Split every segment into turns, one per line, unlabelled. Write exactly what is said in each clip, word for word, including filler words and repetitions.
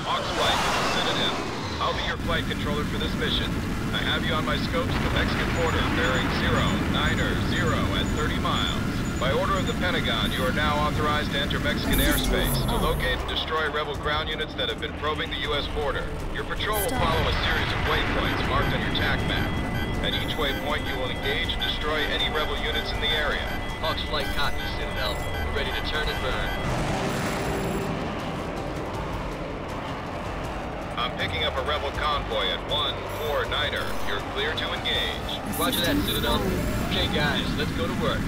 Hawks Flight, this is Citadel. I'll be your flight controller for this mission. I have you on my scopes at the Mexican border, bearing zero, niner, zero at thirty miles. By order of the Pentagon, you are now authorized to enter Mexican airspace to locate and destroy rebel ground units that have been probing the U S border. Your patrol will follow a series of waypoints marked on your T A C map. At each waypoint, you will engage and destroy any rebel units in the area.
Hawks Flight copies, Citadel. We're ready to turn and burn.
I'm picking up a rebel convoy at one four niner. You're clear to engage.
Roger that, Citadel. Okay, guys, let's go to work.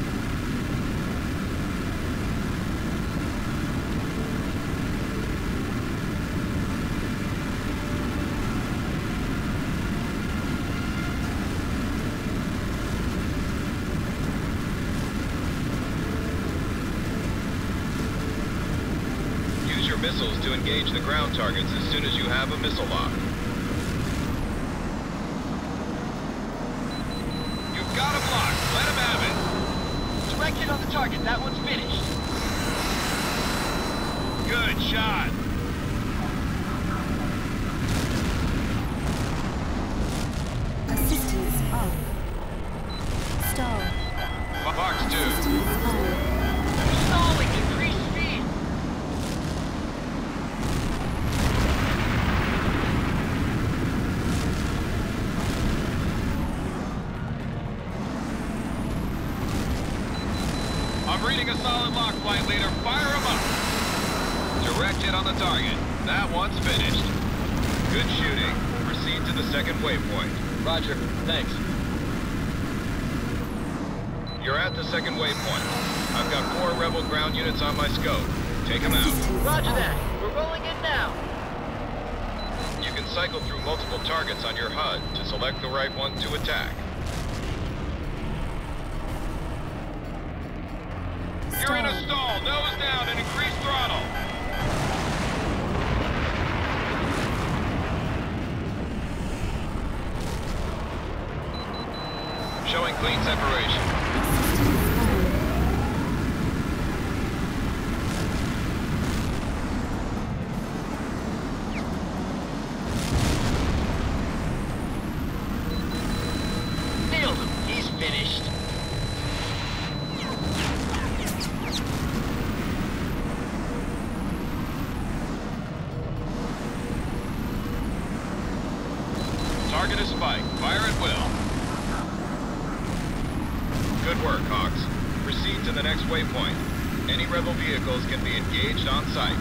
Missiles to engage the ground targets as soon as you have a missile lock. You've got him locked. Let him have it.
Direct hit on the target. That one's finished.
Good shot.
Assistance on. Stall.
Fox two.
Assistance on.
Stalling. Increase speed.
I'm reading a solid lock, flight leader. Fire him up. Direct hit on the target. That one's finished. Good shooting. Proceed to the second waypoint.
Roger. Thanks.
You're at the second waypoint. I've got four rebel ground units on my scope. Take them out.
Roger that. We're rolling in now.
You can cycle through multiple targets on your H U D to select the right one to attack. You're in a stall. Nose down and increase throttle. Showing clean separation.
Nailed him. He's finished.
Target is spiked. Fire at will. Good work, Hawks. Proceed to the next waypoint. Any rebel vehicles can be engaged on site.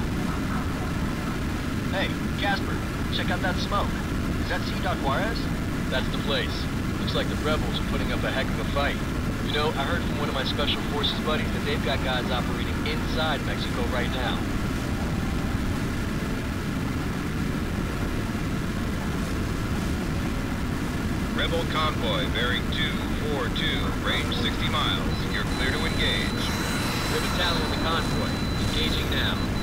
Hey, Casper, check out that smoke. Is that C. Juarez? That's the place. Looks like the rebels are putting up a heck of a fight. You know, I heard from one of my special forces buddies that they've got guys operating inside Mexico right now.
Rebel convoy bearing two four two, range sixty miles. You're clear to engage.
We're battalion the convoy. Engaging now.